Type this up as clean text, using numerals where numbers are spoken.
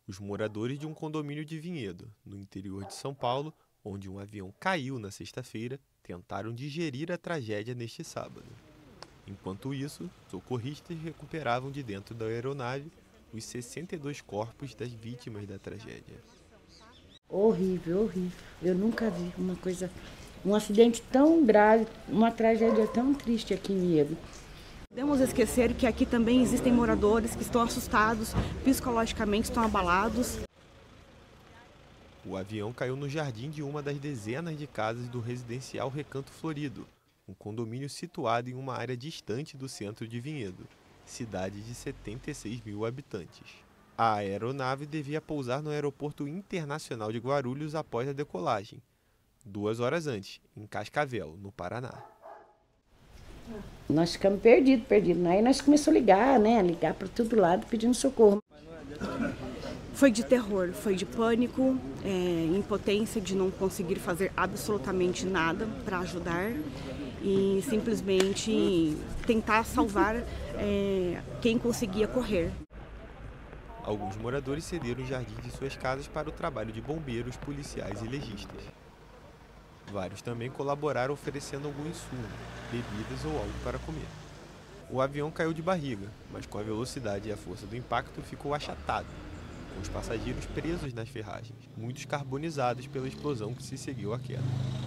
Os moradores de um condomínio de Vinhedo, no interior de São Paulo, onde um avião caiu na sexta-feira, tentaram digerir a tragédia neste sábado. Enquanto isso, socorristas recuperavam de dentro da aeronave os 62 corpos das vítimas da tragédia. Horrível, horrível. Eu nunca vi uma coisa, um acidente tão grave, uma tragédia tão triste aqui em Vinhedo. Podemos esquecer que aqui também existem moradores que estão assustados, psicologicamente estão abalados. O avião caiu no jardim de uma das dezenas de casas do residencial Recanto Florido, um condomínio situado em uma área distante do centro de Vinhedo, cidade de 76 mil habitantes. A aeronave devia pousar no Aeroporto Internacional de Guarulhos após a decolagem, 2 horas antes, em Cascavel, no Paraná. Nós ficamos perdidos. Aí nós começamos a ligar para todo lado pedindo socorro. Foi de terror, foi de pânico, impotência de não conseguir fazer absolutamente nada para ajudar e simplesmente tentar salvar quem conseguia correr. Alguns moradores cederam os jardins de suas casas para o trabalho de bombeiros, policiais e legistas. Vários também colaboraram oferecendo algum insumo, bebidas ou algo para comer. O avião caiu de barriga, mas com a velocidade e a força do impacto ficou achatado, com os passageiros presos nas ferragens, muitos carbonizados pela explosão que se seguiu à queda.